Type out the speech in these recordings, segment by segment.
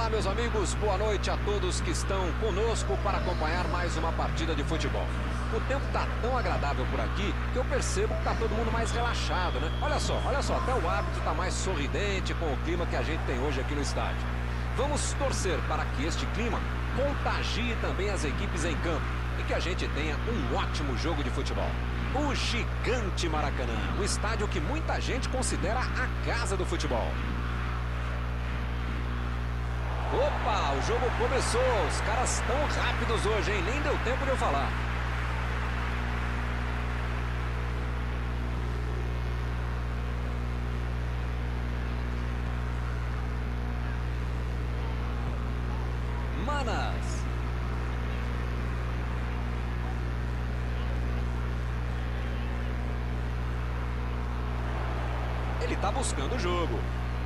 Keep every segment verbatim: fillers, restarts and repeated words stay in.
Olá, meus amigos, boa noite a todos que estão conosco para acompanhar mais uma partida de futebol. O tempo está tão agradável por aqui que eu percebo que está todo mundo mais relaxado, né? Olha só, olha só, até o árbitro está mais sorridente com o clima que a gente tem hoje aqui no estádio. Vamos torcer para que este clima contagie também as equipes em campo e que a gente tenha um ótimo jogo de futebol. O gigante Maracanã, o estádio que muita gente considera a casa do futebol. Opa, o jogo começou, os caras estão rápidos hoje, hein? Nem deu tempo de eu falar. Manas. Ele tá buscando o jogo.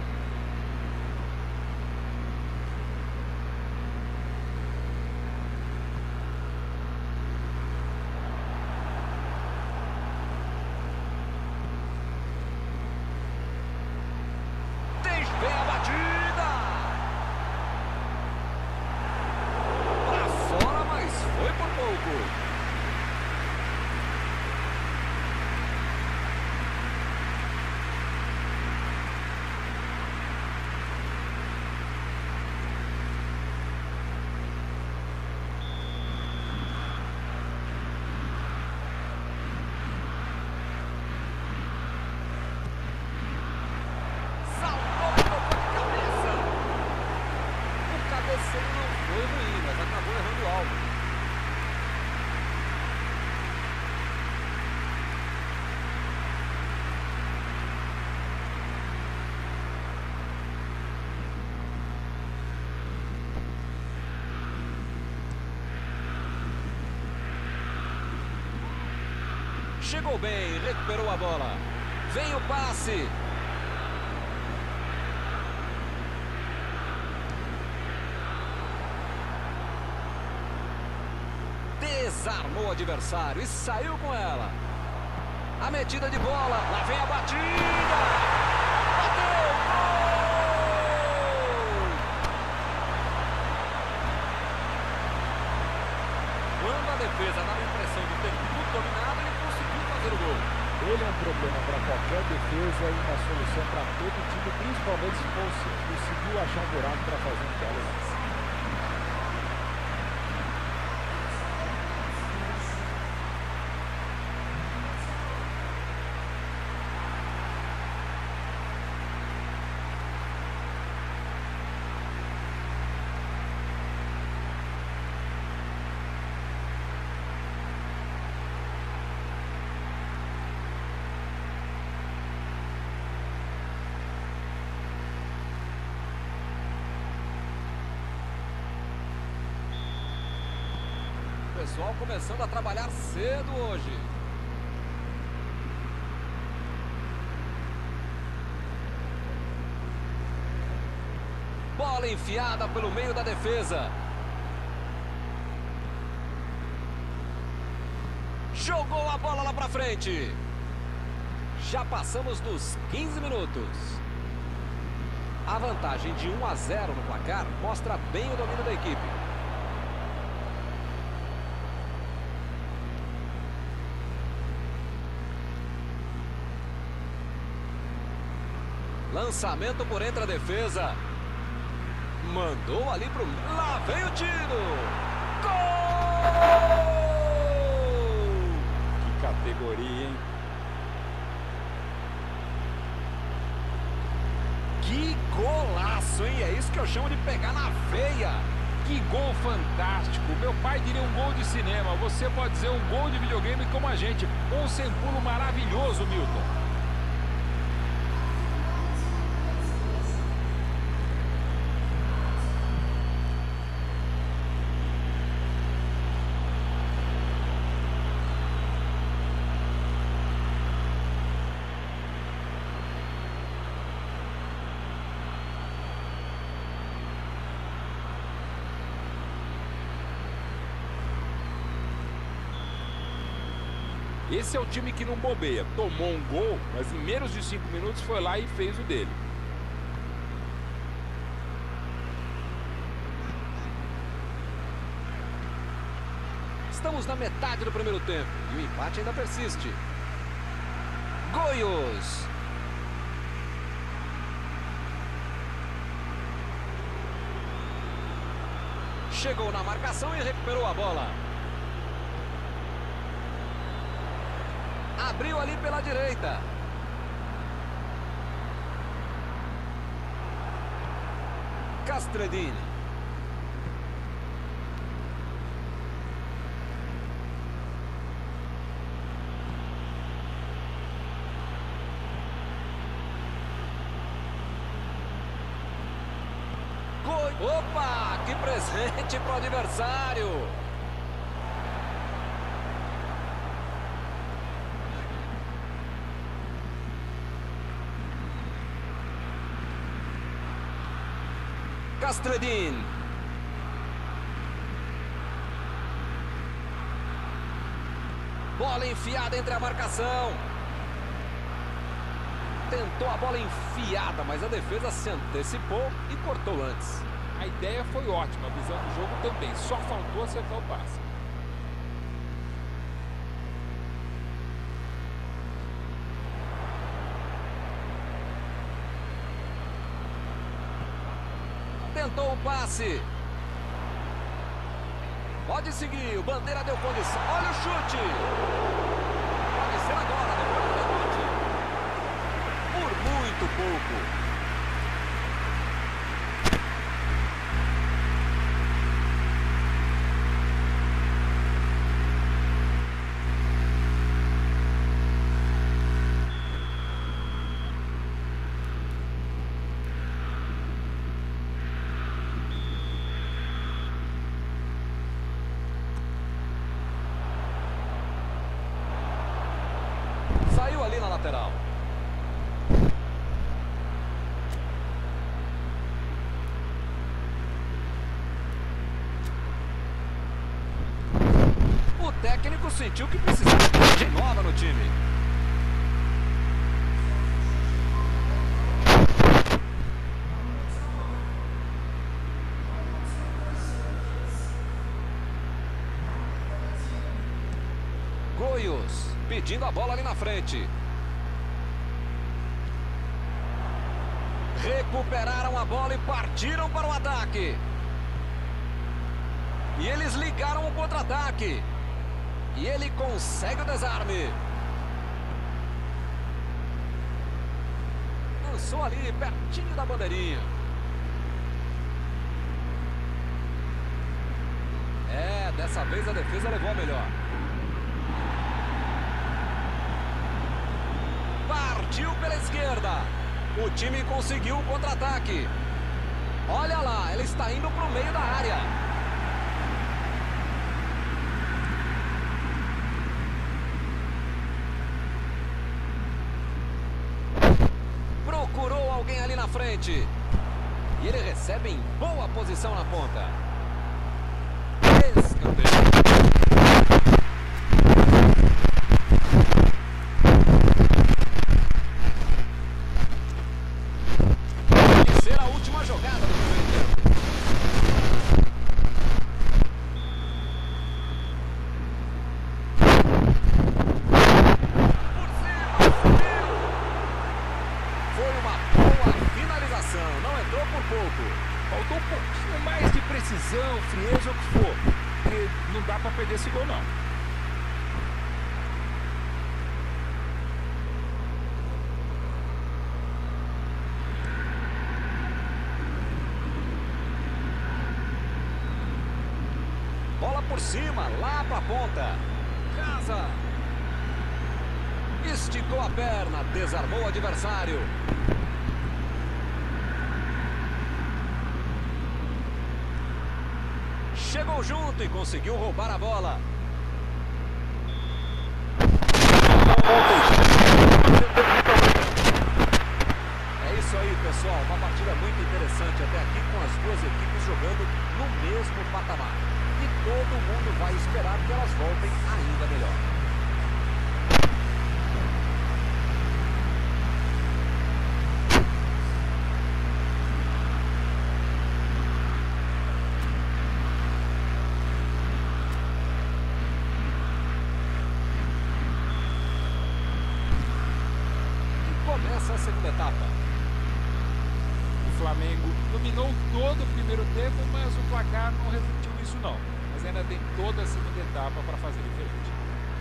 Chegou bem, recuperou a bola. Vem o passe. Desarmou o adversário e saiu com ela. A metida de bola, lá vem a batida. Bateu! Gol! Quando a defesa dá a impressão de ter tudo dominado, ele conseguiu fazer o gol. Ele é um problema para qualquer defesa e uma solução para todo time, principalmente se fosse, conseguiu achar um buraco para fazer um belo lance. O pessoal começando a trabalhar cedo hoje. Bola enfiada pelo meio da defesa. Jogou a bola lá pra frente. Já passamos dos quinze minutos. A vantagem de um a zero no placar mostra bem o domínio da equipe. Lançamento por entre a defesa. Mandou ali pro... Lá vem o tiro! Gol! Que categoria, hein? Que golaço, hein? É isso que eu chamo de pegar na veia. Que gol fantástico. Meu pai diria um gol de cinema. Você pode dizer um gol de videogame como a gente. Um sem pulo maravilhoso, Milton. Esse é o time que não bobeia. Tomou um gol, mas em menos de cinco minutos foi lá e fez o dele. Estamos na metade do primeiro tempo e o empate ainda persiste. Goios. Chegou na marcação e recuperou a bola. Abriu ali pela direita. Castredini. Opa, que presente para o adversário. Castredin. Bola enfiada entre a marcação. Tentou a bola enfiada, mas a defesa se antecipou e cortou antes. A ideia foi ótima, a visão do jogo também. Só faltou acertar o passe. Tentou o passe. Pode seguir, o Bandeira deu condição. Olha o chute. Pode ser agora, depois do rebote. Por muito pouco. Saiu ali na lateral. O técnico sentiu que precisava de nova no time. Goios pedindo a bola ali na frente. Recuperaram a bola e partiram para o ataque. E eles ligaram o contra-ataque. E ele consegue o desarme. Lançou ali pertinho da bandeirinha. É, dessa vez a defesa levou a melhor. Partiu pela esquerda. O time conseguiu o contra-ataque. Olha lá, ele está indo para o meio da área. Procurou alguém ali na frente. E ele recebe em boa posição na ponta. Escanteio. Não entrou por pouco. Faltou um pouquinho mais de precisão, frieza ou o que for. Porque não dá para perder esse gol, não. Bola por cima, lá para a ponta. Casa. Esticou a perna, desarmou o adversário. Chegou junto e conseguiu roubar a bola. É isso aí, pessoal. Uma partida muito interessante até aqui, com as duas equipes jogando no mesmo patamar. E todo mundo vai esperar que elas voltem ainda melhor. nessa segunda etapa. O Flamengo dominou todo o primeiro tempo, mas o placar não refletiu isso não. Mas ainda tem toda a segunda etapa para fazer diferente.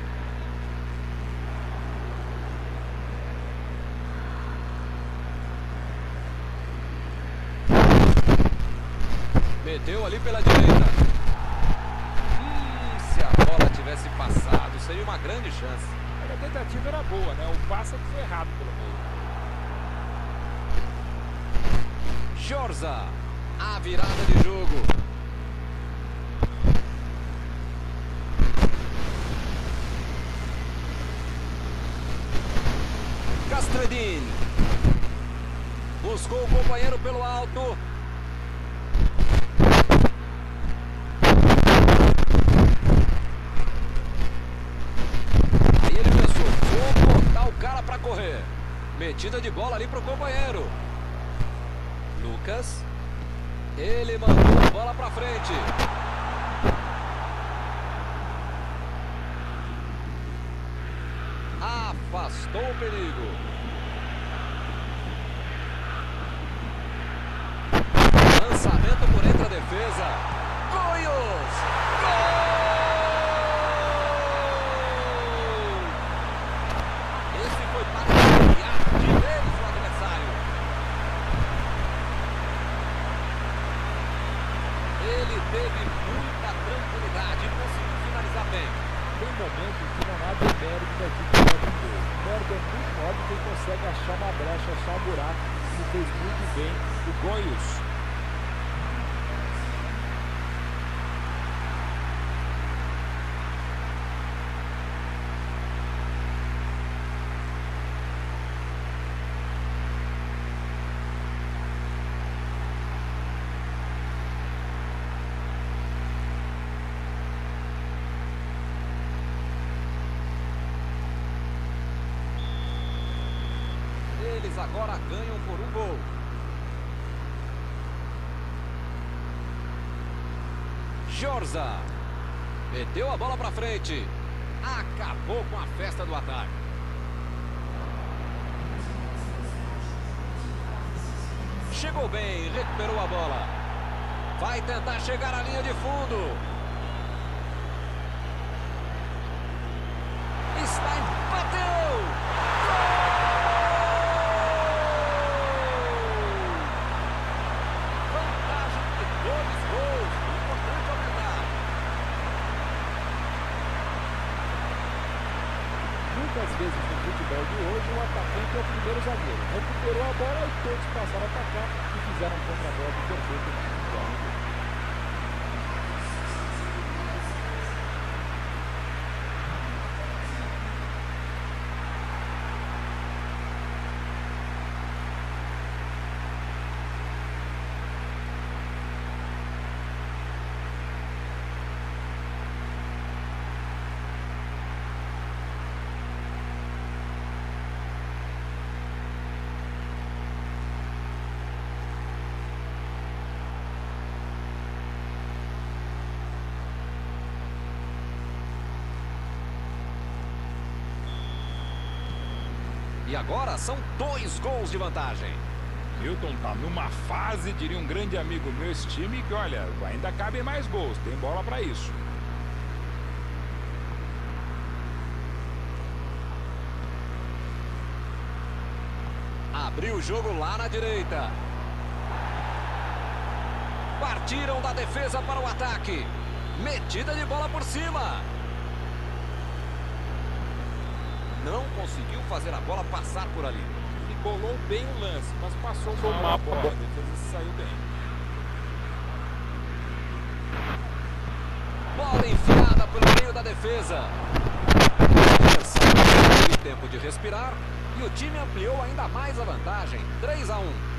Meteu ali pela direita. Hum, se a bola tivesse passado, seria uma grande chance. A tentativa era boa, né? O passe é que foi errado pelo meio. Jorza, a virada de jogo. Castredin. Buscou o companheiro pelo alto. Correr. Metida de bola ali pro companheiro. Lucas. Ele mandou a bola pra frente. Afastou o perigo. Lançamento por entre a defesa. Goios! Gol! Teve muita tranquilidade e conseguiu finalizar bem. Tem momento que não há demérito da equipe de gol. O mérito é muito maior do que ele consegue achar uma brecha, achar um buraco. E fez muito bem o Goios. Eles agora ganham por um gol. Jorza. Meteu a bola pra frente. Acabou com a festa do ataque. Chegou bem, recuperou a bola. Vai tentar chegar à linha de fundo. Está em... Bateu! Muitas vezes no futebol de hoje, o atacante é o primeiro zagueiro. Recuperou a bola e todos passaram a atacar e fizeram um contra-golpe perfeito. E agora são dois gols de vantagem. Milton tá numa fase, diria um grande amigo meu, esse time, que olha, ainda cabem mais gols, tem bola para isso. Abriu o jogo lá na direita. Partiram da defesa para o ataque. Metida de bola por cima. Não conseguiu fazer a bola passar por ali. Ele bolou bem o lance, mas passou mal a bola. A defesa saiu bem. Bola enfiada pelo meio da defesa. Teve tempo de respirar e o time ampliou ainda mais a vantagem. três a um.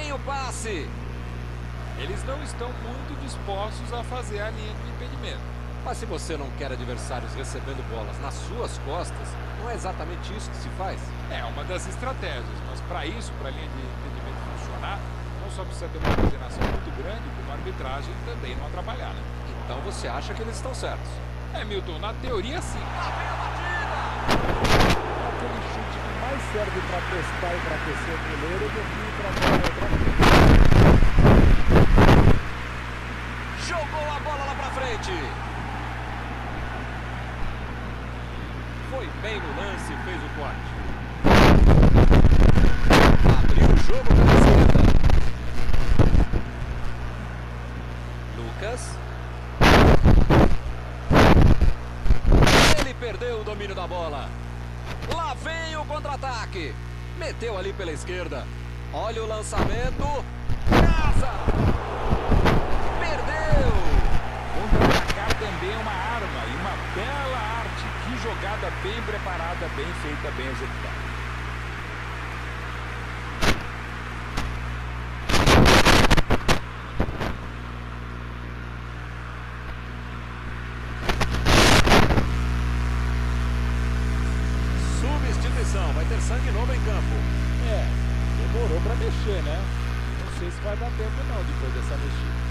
vem o passe. Eles não estão muito dispostos a fazer a linha de impedimento. Mas se você não quer adversários recebendo bolas nas suas costas, não é exatamente isso que se faz? É uma das estratégias, mas para isso, para a linha de impedimento funcionar, não só precisa ter uma coordenação muito grande, como a arbitragem também não atrapalhar, né? Então você acha que eles estão certos? É, Milton, na teoria sim. É aquele chute que mais serve para testar e para aquecer o goleiro do que para dar outra coisa. Jogou a bola lá pra frente. Foi bem no lance e fez o corte. Abriu o jogo pela esquerda. Lucas. Ele perdeu o domínio da bola. Lá vem o contra-ataque. Meteu ali pela esquerda. Olha o lançamento. Casa! Perdeu! Contra-atacar também é uma arma e uma bela arte. Que jogada bem preparada, bem feita, bem executada. Substituição, vai ter sangue novo em campo. É, demorou para mexer, né? Não sei se vai dar tempo não depois dessa mexida.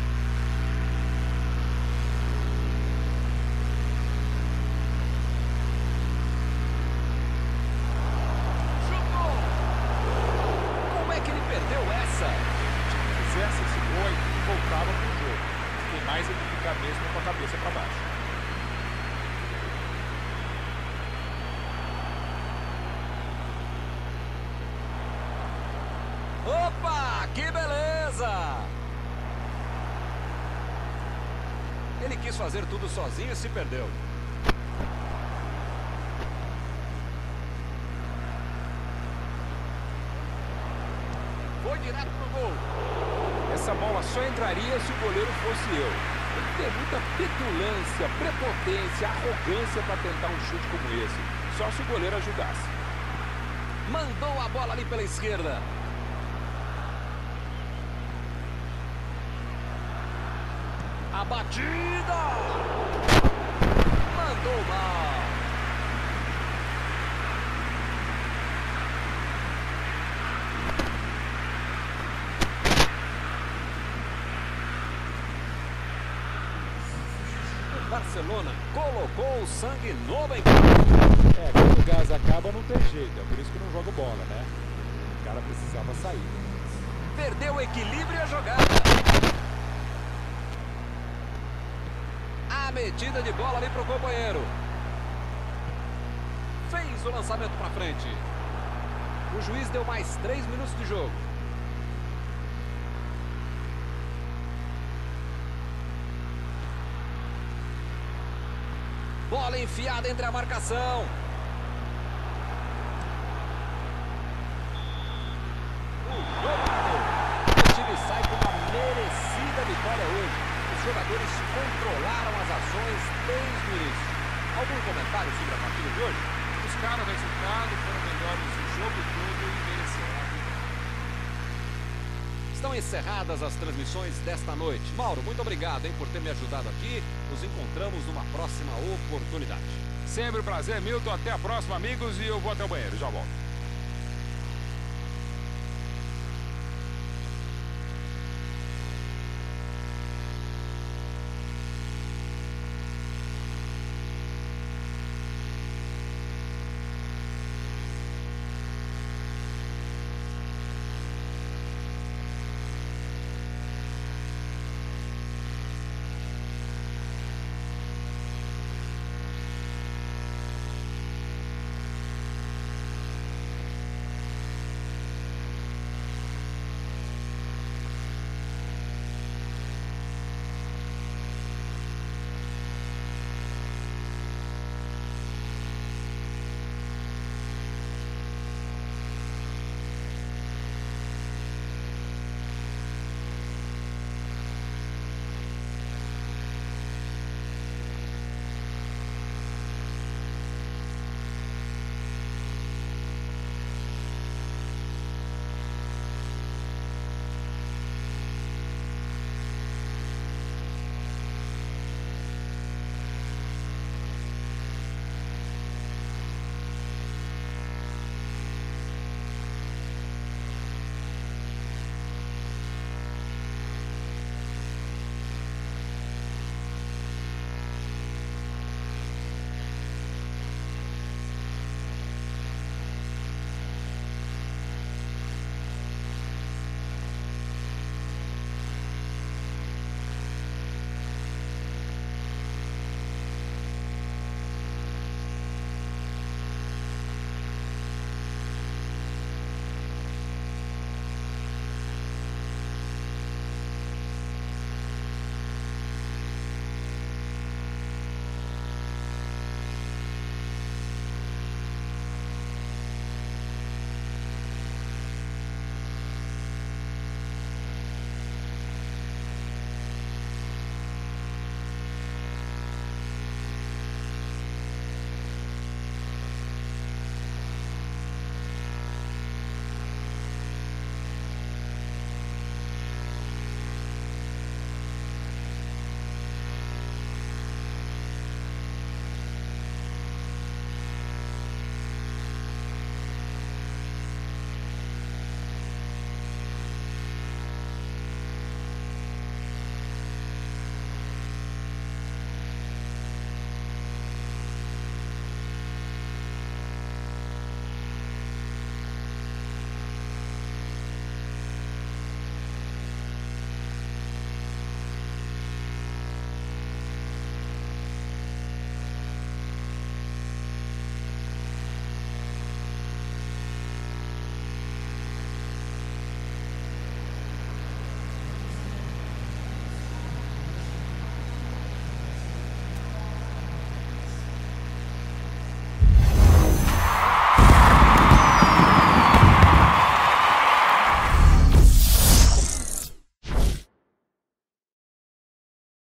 Fizesse esse gol e voltava pro jogo. Tem mais é que ficar mesmo com a cabeça para baixo. Opa, que beleza! Ele quis fazer tudo sozinho e se perdeu. Foi direto pro gol. Essa bola só entraria se o goleiro fosse eu. Tem que ter muita petulância, prepotência, arrogância para tentar um chute como esse. Só se o goleiro ajudasse. Mandou a bola ali pela esquerda. A batida! Mandou mal. Barcelona colocou o sangue novo em campo. É, quando o gás acaba não tem jeito, é por isso que não joga bola, né? O cara precisava sair. Perdeu o equilíbrio e a jogada. A metida de bola ali pro companheiro. Fez o lançamento para frente. O juiz deu mais três minutos de jogo. Bola enfiada entre a marcação. O jogo acabou. O time sai com uma merecida vitória hoje. Os jogadores controlaram as ações desde o início. Algum comentário sobre a partida de hoje? Buscaram o resultado, foram melhores o jogo todo e mereceram a vitória. Estão encerradas as transmissões desta noite. Mauro, muito obrigado, hein, por ter me ajudado aqui. Nos encontramos numa próxima oportunidade. Sempre um prazer, Milton. Até a próxima, amigos. E eu vou até o banheiro. Já volto.